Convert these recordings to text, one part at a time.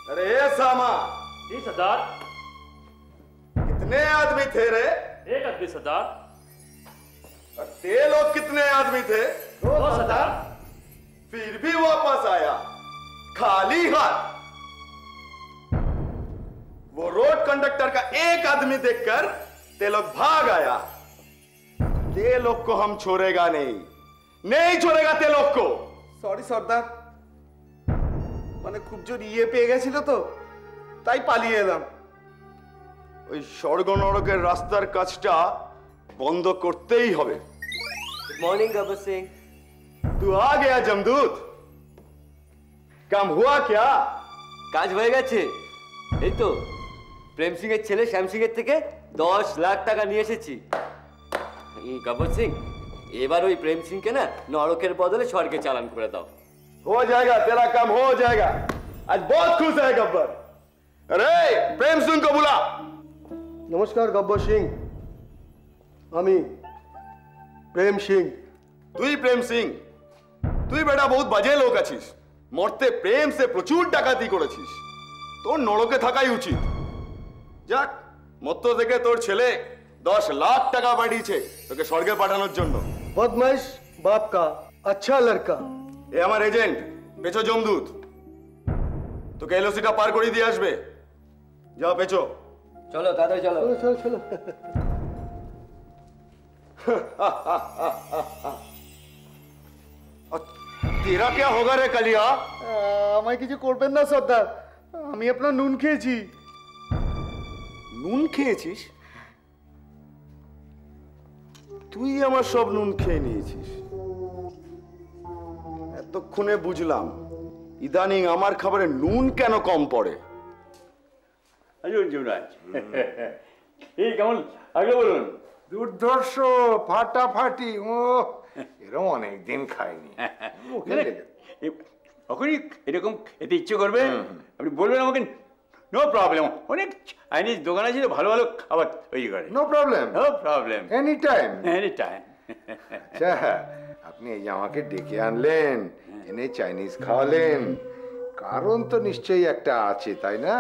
अरे सामा। जी सरदार। कितने आदमी थे रे? एक आदमी सरदार। ते लोग कितने आदमी थे? दो सरदार। फिर भी वापस आया खाली हाथ। वो रोड कंडक्टर का एक आदमी देखकर ते लोग भाग आया। ते लोग को हम छोड़ेगा नहीं, नहीं छोड़ेगा ते लोग को। সরি সর্দার, মানে খুব জোর ইয়ে পেয়ে গেছিল তো, তাই পালিয়ে এলাম। ওই স্বর্গ নরকের রাস্তার কাজটা বন্ধ করতেই হবে। Good morning Gabbar Singh. तू आ गया जमदूत। काम हुआ क्या? কাজ হয়ে গেছে। এই তো প্রেম সিং এর ছেলে শ্যাম সিং এর থেকে 10 লাখ টাকা নিয়ে এসেছি। গব্বর সিং, এবার ওই প্রেম সিংকে না নরকের বদলে স্বর্গে চালান করে দাও। हो जाएगा, तेरा काम हो जाएगा। आज बहुत खुश है गब्बर। अरे प्रेम सिंह को बुला। নমস্কার গব্বর সিং, আমি প্রেম সিং। তুই প্রেম সিং? তুই বেটা বহুত বাজে লোক আছিস। মরতে প্রেম সে প্রচুর ডাকাতি করেছিস। তোর নরকে থাকাই উচিত। যাক, মত্ত থেকে তোর ছেলে 10 লাখ টাকা পাঠিয়েছে তোকে স্বর্গে পাঠানোর জন্য। বদমাইশ বাপ কা আচ্ছা লড়কা। এ আমার এজেন্ট পেছো জমদূত, তোকে এলওসিটা পার করে দিয়ে আসবে। যাও পেছো। চলো তাড়াতাড়ি চলো। চলো চলো চলো। तेरा क्या होगा रे कलिया? আমায় কিছু করবেন না সর্দার, আমি আপনার নুন খেয়েছি। নুন খেয়েছিস? তুই আমার সব নুন খেয়ে নিয়েছিস। এতক্ষণে বুঝলাম ইদানিং আমার খাবারে নুন কেন কম পড়ে। আসুন যুবরাজ। এই কেমন আগে বলুন। দুর্ধর্ষ ফাটাফাটি, ও এরকম অনেকদিন খাইনি। তখনই এরকম খেতে ইচ্ছে করবে, আপনি বলবেন আমাকে, নো প্রবলেম। অনেক চাইনিজ দোকান আছে ভালো ভালো খাবার তৈরি করে। No problem, no problem, any time. Any time. আচ্ছা, আপনি এই যে আমাকে ডেকে আনলেন, এনে চাইনিজ খাওয়ালেন, কারণ তো নিশ্চয়ই একটা আছে, তাই না?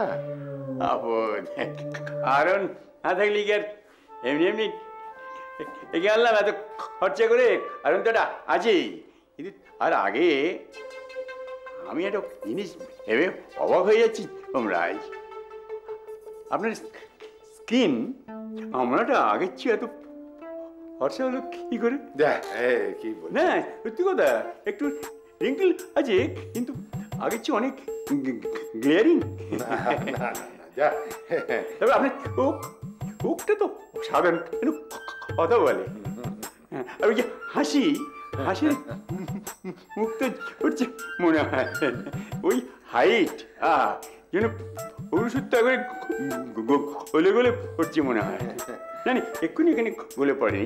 কারণ না থাকলে কি আর এমনি এমনি একে আনলাম এত খরচা করে? কারণ তো এটা আছেই। কিন্তু আর আগে আমি একটা জিনিস ভেবে অবাক হয়ে যাচ্ছি তোমরাই। আপনার স্কিন আমরাটা আগের চেয়ে এত ফর্সা হলো কি করে? কি বল না সত্যি কথা, একটু রিঙ্কেল আছে কিন্তু আগের চেয়ে অনেক গ্লেয়ারিং। তবে আপনার চোখটা তো সাধারণ কথা বলে। আর ওই যে হাসি, হাসির মুখ তো হচ্ছে মনে হয় ওই হাইট যেন পুরুষত্ব করে গলে গলে পড়ছে মনে হয়। না এক্ষুনি এখানে গলে পড়েনি।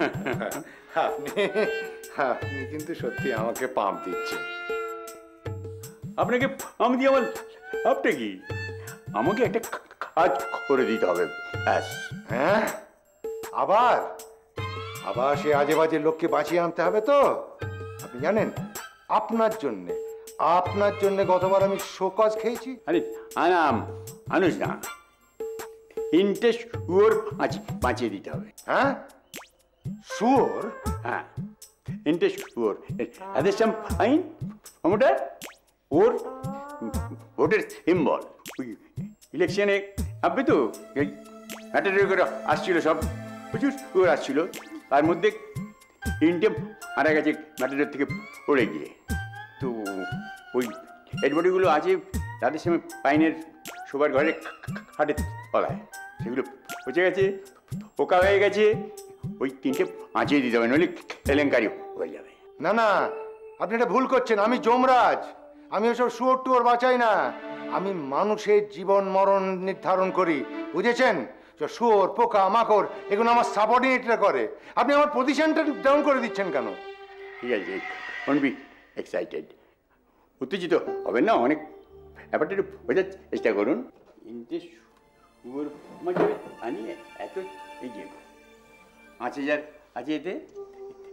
আপনি কিন্তু সত্যি আমাকে পাম্প দিচ্ছেন। আপনাকে পাম্প দিয়ে আমার লাভটা কি? আমাকে একটা কাজ করে দিতে হবে। হ্যাঁ, আবার আবার সে আজে বাজে লোককে বাঁচিয়ে আনতে হবে তো। আপনি জানেন আপনার জন্যে গতবার আমি শোকজ খেয়েছি। আরে আনাম আনুস না, ইন্টারেস্ট ওর বাঁচিয়ে দিতে হবে। হ্যাঁ, শুয়োর? হ্যাঁ, ইন্টারেস্ট ওর এদের সাম আইন ওটা ওর ভোটের সিম্বল। ইলেকশনে আপনি তো ম্যাটারি করে আসছিল, সব প্রচুর ওর আসছিল, তার মধ্যে 3টে মারা গেছে ম্যাটারির থেকে পড়ে গিয়ে। তো ওই ডেডবডিগুলো আছে তাদের সময় পাইনের শোবার ঘরে খাটে তলায়, সেগুলো পচে গেছে, পোকা হয়ে গেছে। ওই 3টে বাঁচিয়ে দিতে হবে, নইলে কেলেঙ্কারি হয়ে যাবে। না না, আপনি এটা ভুল করছেন। আমি যমরাজ, আমি ওসব শুয়োর টুয়োর বাঁচাই না। আমি মানুষের জীবন মরণ নির্ধারণ করি, বুঝেছেন? শুয়োর পোকা মাকড় এগুলো আমার সাবঅর্ডিনেটরা করে। আপনি আমার পজিশনটা ডাউন করে দিচ্ছেন কেন? ঠিক আছে, ডোন্ট বি এক্সাইটেড, উত্তেজিত হবেন না। অনেক ব্যাপারটা একটু বোঝার চেষ্টা করুন। শুয়োর মাঝে আনি এত এই যে 5,000 আছে এতে,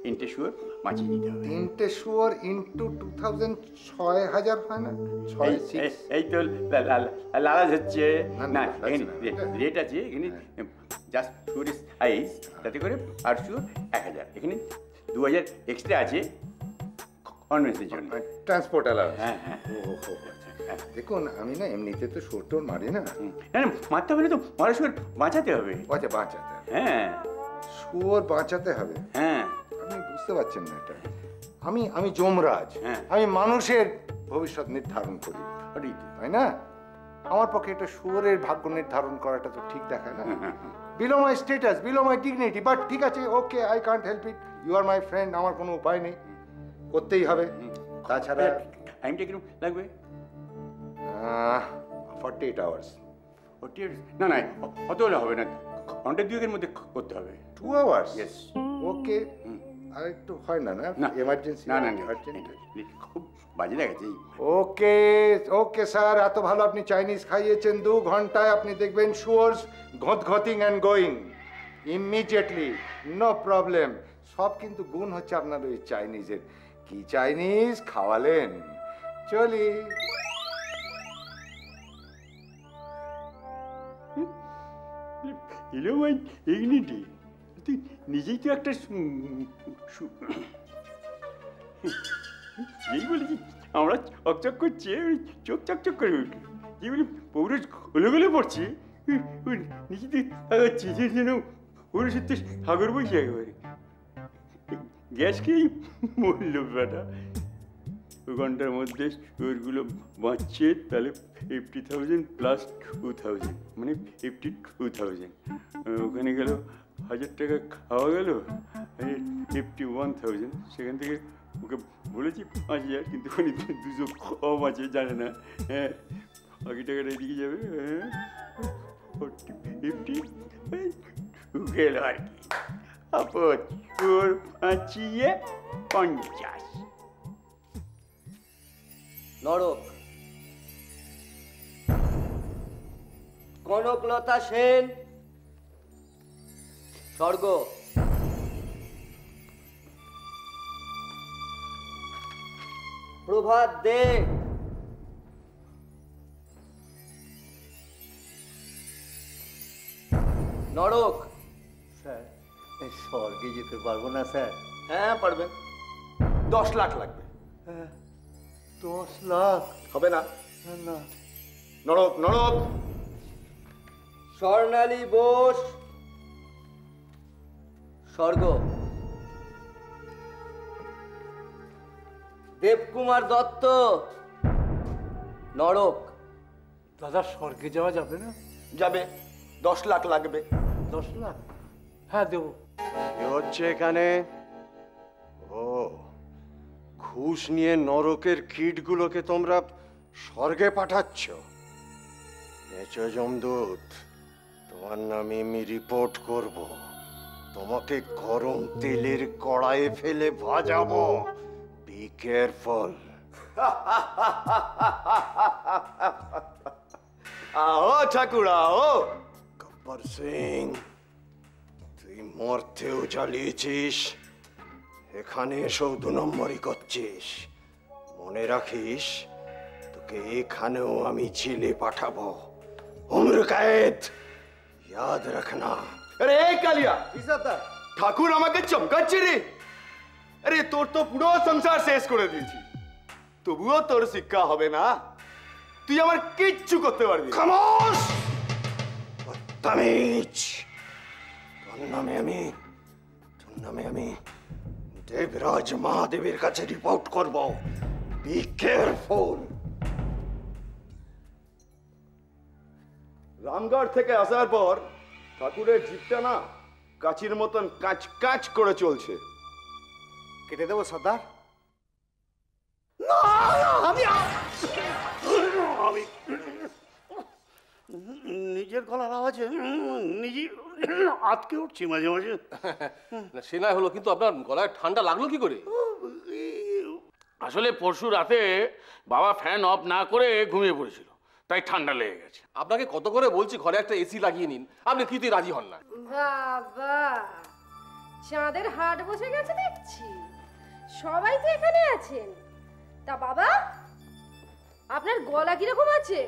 তিনটে শুয়োর বাঁচিয়ে দিতে হবে। 3টে শুয়োর ইন্টু 2000 6000 হয় না? 6 6 এই তো লালাজ হচ্ছে না, না, লালাজ এখানে না। রেট আছে, এখানে জাস্ট শুয়োরের সাইজ, তাতে করে আর শুয়োর 1000, এখানে 2000 এক্সট্রা আছে কনভেন্সের জন্য। Transport allowance. হ্যাঁ হ্যাঁ হ্যাঁ, দেখুন আমি না এমনিতে তো শুয়োর টোর মারি না। না না, মারতে হবে না তো, মারা শুয়োর বাঁচাতে হবে। আচ্ছা, বাঁচাতে হবে। হ্যাঁ শুয়োর বাঁচাতে হবে। হ্যাঁ আপনি বুঝতে পারছেন না এটা। আমি যমরাজ, হ্যাঁ। আমি মানুষের ভবিষ্যৎ নির্ধারণ করি, ওটাই তো। তাই না? আমার পক্ষে এটা শুয়োরের ভাগ্য নির্ধারণ করাটা তো ঠিক দেখায় না। Below my status, below my dignity, but ঠিক আছে, ওকে, I can't help it, you R my friend, আমার কোনো উপায় নেই, করতেই হবে। তাছাড়া টাইমটা কিরকম লাগবে? 48 আওয়ার্স। না না, অত হলে হবে না, ঘন্টা দুয়েকের মধ্যে করতে হবে। 2 আওয়ার্স? ইয়েস। ওকে, আর একটু হয় না? না এমার্জেন্সি? না না না, আর্জেন্ট? খুব বাজে লাগছে। ওকে ওকে স্যার, এত ভালো আপনি চাইনিজ খাইয়েছেন, 2 ঘন্টায় আপনি দেখবেন শুয়োরস ঘতঘতিং and going immediately, no problem. সব কিন্তু গুণ হচ্ছে আপনার ওই চাইনিজের। কি চাইনিজ খাওয়ালেন? চলি। এলো মাই ডিগনিটি, তুই নিজেই তো একটা এই বলেছি আমরা চকচক করছে, ওই চোখ চকচক করে উঠল, যে বলি পৌরুষ গলে গলে পড়ছে, নিজেতে আগাচ্ছি যেন পৌরুষ সত্যি সাগর বইছে একেবারে। গ্যাস খেয়েই মরল বেটা। 2 ঘন্টার মধ্যে শুয়োরগুলো বাঁচছে, তাহলে 50,000 প্লাস 2,000, মানে 52,000। ওখানে গেল 1000 টাকা খাওয়া গেল, 51,000। সেখান থেকে ওকে বলেছি 5,000, কিন্তু ওখানে 200 কম আছে, জানে না। হ্যাঁ, বাকি টাকাটা এদিকে যাবে। হ্যাঁ, 40 50 গেল আর কি। আপদ শুয়োর বাঁচিয়ে 50। নরক। কনকলতা সেন। স্বর্গ। প্রভাত দে। নরক। স্যার, স্বর্গে যেতে পারবো না স্যার। হ্যাঁ পারবেন, 10 লাখ লাগবে। 10 লাখ? হবে না? না। নরক নরক। স্বর্ণালী বোস। স্বর্গ। দেবকুমার দত্ত। নরক। দাদা স্বর্গে যাওয়া যাবে না? যাবে, 10 লাখ লাগবে। 10 লাখ? হ্যাঁ দেবো। কি হচ্ছে এখানে? ও, ঘুষ নিয়ে নরকের কীটগুলোকে তোমরা স্বর্গে পাঠাচ্ছ? মেচো যমদূত, তোমার নামে আমি রিপোর্ট করব। তোমাকে গরম তেলের কড়াইয়ে ফেলে ভাজাবো। Be careful. আও ঠাকুর আও। গব্বর সিং, তুই মরতেও চালিয়েছিস, এখানে এসেও 2 নম্বরই করছিস। মনে রাখিস, তোকে এখানেও আমি জেলে পাঠাবো। উম্র कैद याद रखना। আরে এই কালিয়া, জি স্যার। ঠাকুর আমাকে চমকাচ্ছে রে। আরে তোর তো পুরো সংসার শেষ করে দিয়েছি, তবুও তোর শিক্ষা হবে না। তুই আমার কিচ্ছু করতে পারবি না। খামোশ, বদতমিজ। তোর নামে আমি দেবরাজ মহাদেবের কাছে রিপোর্ট করব। Be careful. রামগড় থেকে আসার পর ঠাকুরের জিভটা না কাচির মতন কাঁচ কাঁচ করে চলছে। কেটে দেবো সর্দার? নিজের গলার আওয়াজে নিজে আটকে উঠছি মাঝে মাঝে। সে নয় হলো, কিন্তু আপনার গলায় ঠান্ডা লাগলো কি করে? আসলে পরশু রাতে বাবা ফ্যান অফ না করে ঘুমিয়ে পড়েছিল, তাই ঠান্ডা লেগে গেছে। আপনাকে কত করে বলছি ঘরে একটা এসি লাগিয়ে নিন, আপনি কিছুই রাজি হন না। বাবা, চাঁদের হাট বসে গেছে দেখছি। সবাই তো এখানে আছেন। তা বাবা, আপনার গলা কিরকম আছে?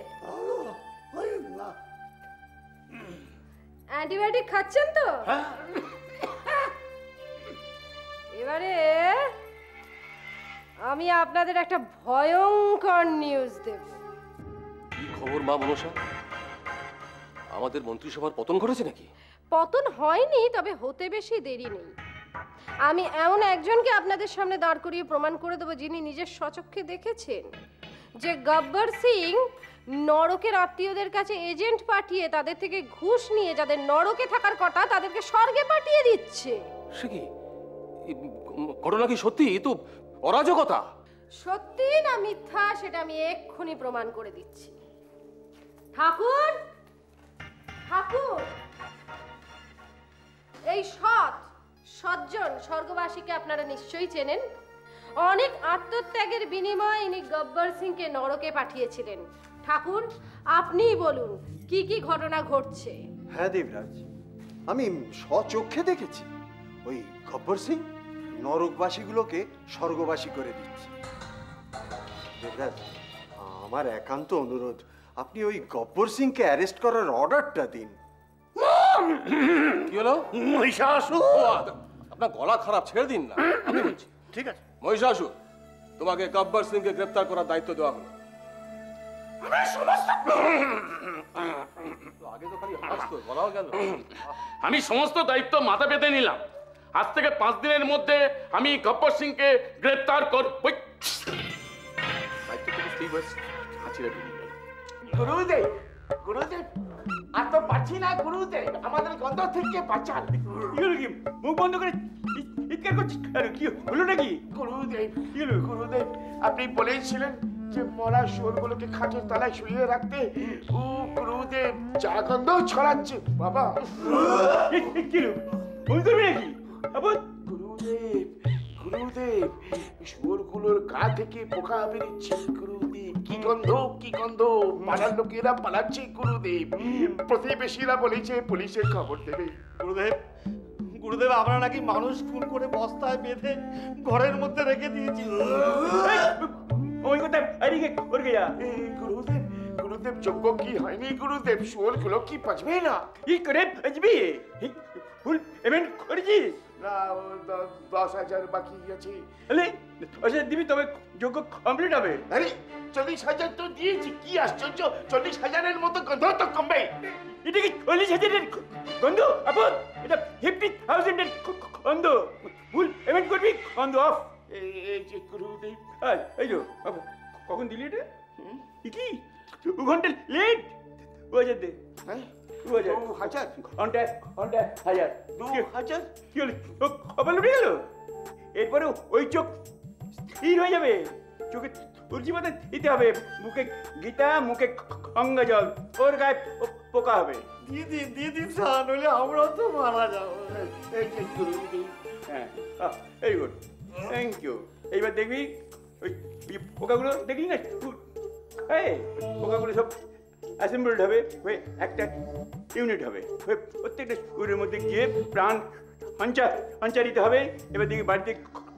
অ্যান্টিবায়োটিক খাচ্ছেন তো? এবারে আমি আপনাদের একটা ভয়ঙ্কর নিউজ দেব। কি খবর মা মনসা? আমাদের মন্ত্রিসভার পতন ঘটেছে নাকি? পতন হয়নি, তবে হতে বেশি দেরি নেই। আমি এমন একজনকে আপনাদের সামনে দাঁড় করিয়ে প্রমাণ করে দেবো, যিনি নিজের স্বচক্ষে দেখেছেন যে গব্বর সিং নরকের আত্মীয়দের কাছে এজেন্ট পাঠিয়ে তাদের থেকে ঘুষ নিয়ে যাদের নরকে থাকার কথা তাদেরকে স্বর্গে পাঠিয়ে দিচ্ছে। সে কি ঘটনা কি সত্যি? তো অরাজকতা। সত্যি না মিথ্যা সেটা আমি এক্ষুনি প্রমাণ করে দিচ্ছি। ঠাকুর, ঠাকুর, এই সজ্জন স্বর্গবাসীকে আপনারা নিশ্চয়ই চেনেন। অনেক আত্মত্যাগের বিনিময়ে ইনি গব্বর সিংকে নরকে পাঠিয়েছিলেন। ঠাকুর, আপনিই বলুন কি কি ঘটনা ঘটছে। হ্যাঁ দেবরাজ, আমি স্বচক্ষে দেখেছি ওই গব্বর সিং নরকবাসীগুলোকে স্বর্গবাসী করে দিচ্ছে। দেবরাজ, আমার একান্ত অনুরোধ, আপনি ওই গব্বর সিংকে অ্যারেস্ট করার অর্ডারটা দিন। কি হলো? মহিষাসুর! আপনার গলা খারাপ, ছেড়ে দিন না। আমি বলছি। ঠিক আছে। মহিষাসুর, তোমাকে গব্বর সিংকে গ্রেফতার করার দায়িত্ব দেওয়া হলো। আগে তো খালি হাসতো, গলাও গেল। আমি সমস্ত দায়িত্ব মাথা পেতে নিলাম। আজ থেকে 5 দিনের মধ্যে আমি গব্বর সিংকে গ্রেফতার করব। দায়িত্ব তো বুঝতেই পারছি, হাঁচিরা বেরিয়ে গেল। গুরুদেব, গুরুদেব, আর তো পারছি না গুরুদেব, আমাদের গন্ধ থেকে বাঁচান। মুখ বন্ধ করে চিৎকার করছিস, কি হলো নাকি? গুরুদেব, গুরুদেব, আপনি বলেছিলেন যে মরা শুয়োরগুলোকে খাটের তলায় শুয়ে রাখতে। ও গুরুদেব, যা গন্ধ ছড়াচ্ছে বাবা। কি বমি করবি নাকি? গুরুদেব, গুরুদেব, শুয়োরগুলোর গা থেকে পোকা বেরিয়েছে গুরুদেব। কি গন্ধ, কি গন্ধ! পাড়ার লোকেরা পালাচ্ছে গুরুদেব। প্রতিবেশীরা বলেছে পুলিশে খবর দেবে। গুরুদেব, গুরুদেব, আমরা নাকি মানুষ খুন করে বস্তায় বেঁধে ঘরের মধ্যে রেখে দিয়েছি। ওই কথা এদিকে ওর গিয়া। গুরুদেব, গুরুদেব, যোগ্য কি হয়নি গুরুদেব? শুয়োরগুলো কি বাঁচবে না? কি করে বাঁচবি? ফুল পেমেন্ট করেছিস? না, 10,000 বাকি আছে। আচ্ছা দিবি, তবে যোগ্য কমপ্লিট হবে। আরে 40,000 তো দিয়েছি, কি আশ্চর্য! 40,000-এর মতো গন্ধ তো কমবে। এটা কি 40,000-এর গন্ধ? আপন এটা 50,000-এর গন্ধ। ফুল পেমেন্ট করবি, গন্ধ অফ। এই যে গুরুদেব, এই যে কখন দিলি এটা? কি 2 ঘন্টা লেট? 2,000 দে। হ্যাঁ, 2,000 ঘন্টা 1,000। 2,000? কি হলো? কপাল উঠে গেল? এরপরে ওই চোখ স্থির হয়ে যাবে। চোখে তুলসী পাতা দিতে হবে, মুখে গীতা, মুখে গঙ্গা জল, ওর গায়ে পোকা হবে। দিদি, দিদি, নইলে আমরাও তো মারা যাবো। এই যে গুরুদেব। হ্যাঁ, ভেরি গুড, থ্যাংক ইউ। এইবার দেখবি ওই পোকাগুলো দেখলি না? হ্যাঁ, পোকাগুলো সব অ্যাসেম্বলড হবে, হয়ে একটা ইউনিট হবে, হয়ে প্রত্যেকটা শরীরের মধ্যে গিয়ে প্রাণ সঞ্চারিত হবে। এবার দেখি বাড়িতে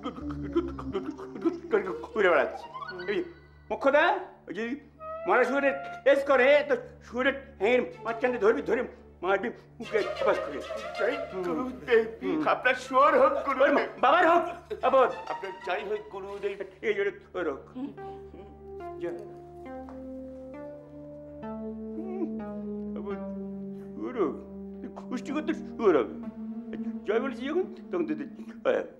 ঘুরে বেড়াচ্ছে। মুখ্যদা, যদি মরা শুয়োরের টেস্ট করে তো শুয়োরের ঠ্যাঙের মাঝখানে ধরবি, ধরে মারবি মুখে আবাস করে। গুরুদেব, আপনার শুয়োর হোক গুরুদেব, বাবার হোক, আবার আপনার যাই হোক গুরুদেব। এই জন্য তোর হোক। খুশি করতে শুয়োর হবে। জয় বলছি যখন, তখন তোদের